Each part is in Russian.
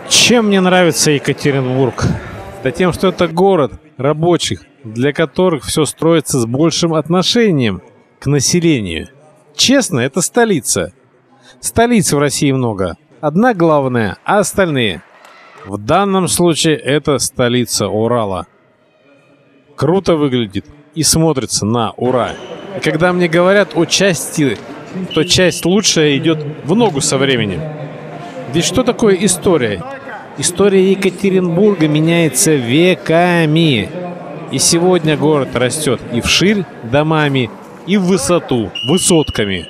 Чем мне нравится Екатеринбург? Да тем, что это город рабочих, для которых все строится с большим отношением к населению. Честно, это столица. Столиц в России много. Одна главная, а остальные. В данном случае это столица Урала. Круто выглядит и смотрится на ура. И когда мне говорят о части, то часть лучшая идет в ногу со временем. Ведь что такое история? История Екатеринбурга меняется веками. И сегодня город растет и вширь домами, и в высоту высотками.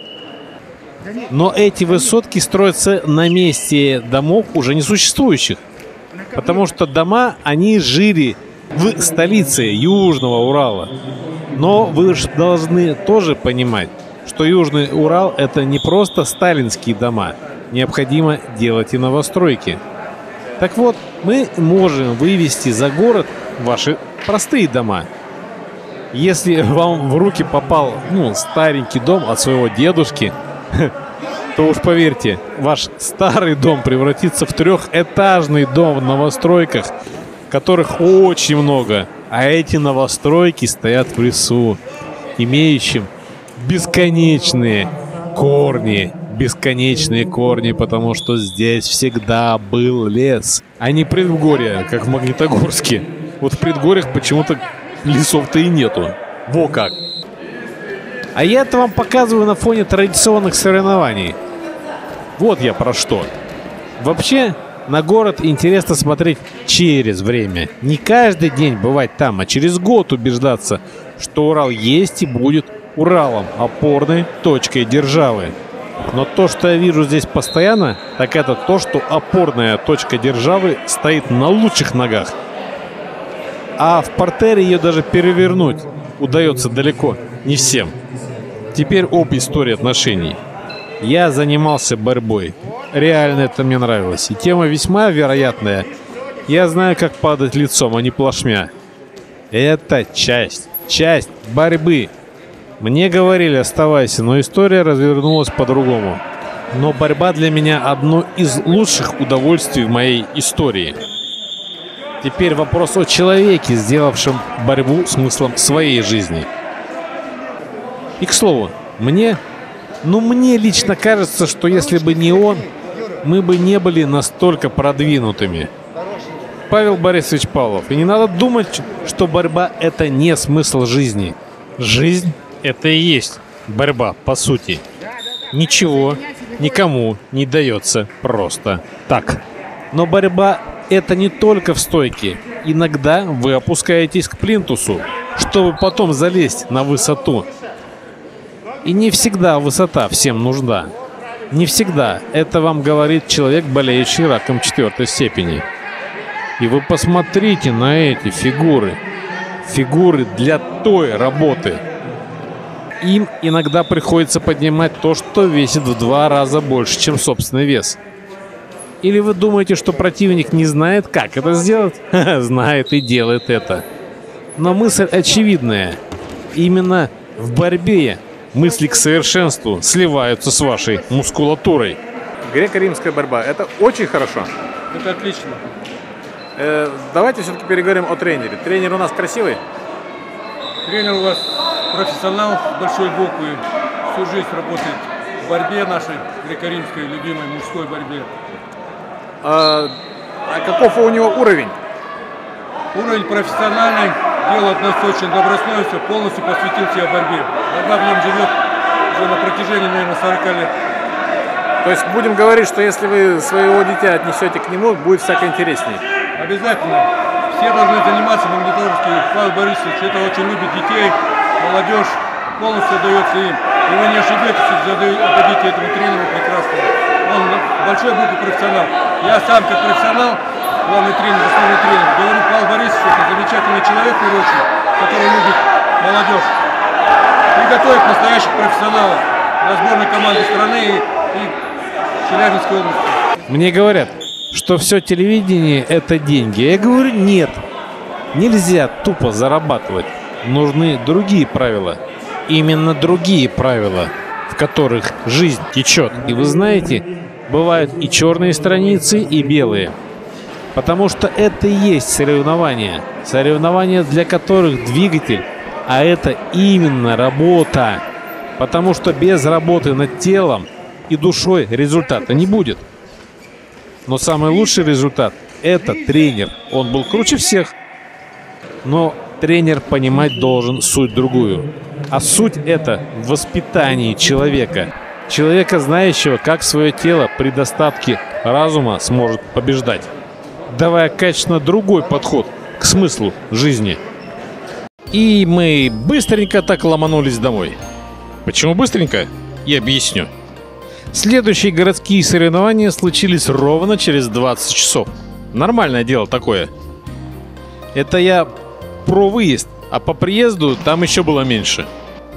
Но эти высотки строятся на месте домов уже несуществующих. Потому что дома, они жили в столице Южного Урала. Но вы же должны тоже понимать, что Южный Урал — это не просто сталинские дома. Необходимо делать и новостройки. Так вот, мы можем вывести за город ваши простые дома. Если вам в руки попал, старенький дом от своего дедушки, то уж поверьте, ваш старый дом превратится в трехэтажный дом в новостройках, которых очень много. А эти новостройки стоят в лесу, имеющим бесконечные корни. Бесконечные корни, потому что здесь всегда был лес, а не предгорье, как в Магнитогорске. Вот в предгорьях почему-то лесов-то и нету. Во как! А я это вам показываю на фоне традиционных соревнований. Вот я про что. Вообще, на город интересно смотреть через время. Не каждый день бывать там, а через год убеждаться, что Урал есть и будет Уралом, опорной точкой державы. Но то, что я вижу здесь постоянно, так это то, что опорная точка державы стоит на лучших ногах. А в партере ее даже перевернуть удается далеко не всем. Теперь об истории отношений. Я занимался борьбой. Реально это мне нравилось. И тема весьма вероятная. Я знаю, как падать лицом, а не плашмя. Это часть борьбы. Мне говорили, оставайся, но история развернулась по-другому. Но борьба для меня одно из лучших удовольствий в моей истории. Теперь вопрос о человеке, сделавшем борьбу смыслом своей жизни. И, к слову, мне лично кажется, что если бы не он, мы бы не были настолько продвинутыми. Павел Борисович Павлов. И не надо думать, что борьба — это не смысл жизни. Жизнь — это и есть борьба, по сути. Ничего никому не дается просто так. Но борьба — это не только в стойке. Иногда вы опускаетесь к плинтусу, чтобы потом залезть на высоту. И не всегда высота всем нужна. Не всегда. Это вам говорит человек, болеющий раком 4-й степени. И вы посмотрите на эти фигуры. Фигуры для той работы. Им иногда приходится поднимать то, что весит в 2 раза больше, чем собственный вес. Или вы думаете, что противник не знает, как это сделать? Знает и делает это. Но мысль очевидная. Именно в борьбе мысли к совершенству сливаются с вашей мускулатурой. Греко-римская борьба – это очень хорошо. Это отлично. Давайте все-таки переговорим о тренере. Тренер у нас красивый? Тренер у вас профессионал с большой буквы. Всю жизнь работает в борьбе нашей, греко-римской, любимой мужской борьбе. А каков у него уровень? Уровень профессиональный, дело относится очень добросовестно, полностью посвятил себя борьбе. Борьба в нем живет уже на протяжении, наверное, 40 лет. То есть будем говорить, что если вы своего дитя отнесете к нему, будет всяко интереснее? Обязательно. Все должны заниматься, Магнитогорский Павел Борисович, это очень любит детей, молодежь, полностью отдается им. И вы не ошибетесь, если отдадите этому тренеру прекрасно. Он большой буквы профессионал. Я сам как профессионал, главный тренер, основной тренер, говорю, Павел Борисович, это замечательный человек, который любит молодежь. И готовит настоящих профессионалов для сборной команды страны и Челябинской области. Мне говорят, что все телевидение – это деньги. Я говорю, нет. Нельзя тупо зарабатывать. Нужны другие правила. Именно другие правила, в которых жизнь течет. И вы знаете, бывают и черные страницы, и белые. Потому что это и есть соревнования. Соревнования, для которых двигатель, а это именно работа. Потому что без работы над телом и душой результата не будет. Но самый лучший результат – это тренер. Он был круче всех. Но тренер понимать должен суть другую. А суть это в воспитании человека. Человека, знающего, как свое тело при достатке разума сможет побеждать, давая качественно другой подход к смыслу жизни. И мы быстренько так ломанулись домой. Почему быстренько? Я объясню. Следующие городские соревнования случились ровно через 20 часов. Нормальное дело такое. Это я про выезд, а по приезду там еще было меньше.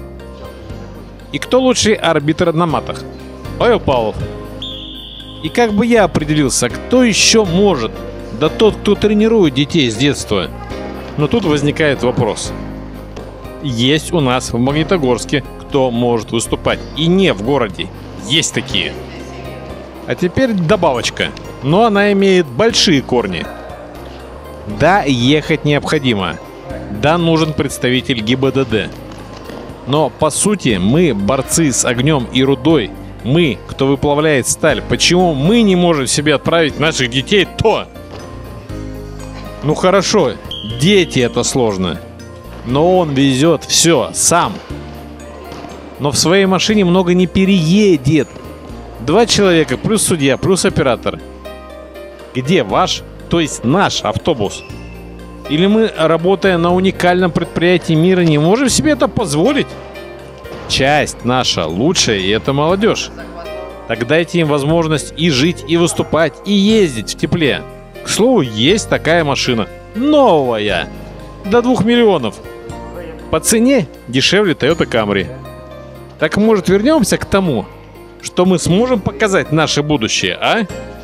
И кто лучший арбитр на матах? Павел Павлов. И как бы я определился, кто еще может? Да тот, кто тренирует детей с детства. Но тут возникает вопрос. Есть у нас в Магнитогорске кто может выступать и не в городе. Есть такие. А теперь добавочка. Но она имеет большие корни. Да, ехать необходимо. Да, нужен представитель ГИБДД. Но по сути мы борцы с огнем и рудой. Мы, кто выплавляет сталь. Почему мы не можем себе отправить наших детей, то... Ну хорошо, дети это сложно. Но он везет все сам. Но в своей машине много не переедет. 2 человека плюс судья плюс оператор. Где ваш, то есть наш автобус? Или мы, работая на уникальном предприятии мира, не можем себе это позволить? Часть наша лучшая, и это молодежь. Так дайте им возможность и жить, и выступать, и ездить в тепле. К слову, есть такая машина. Новая. До 2 миллионов. По цене дешевле Toyota Camry. Так может вернемся к тому, что мы сможем показать наше будущее, а?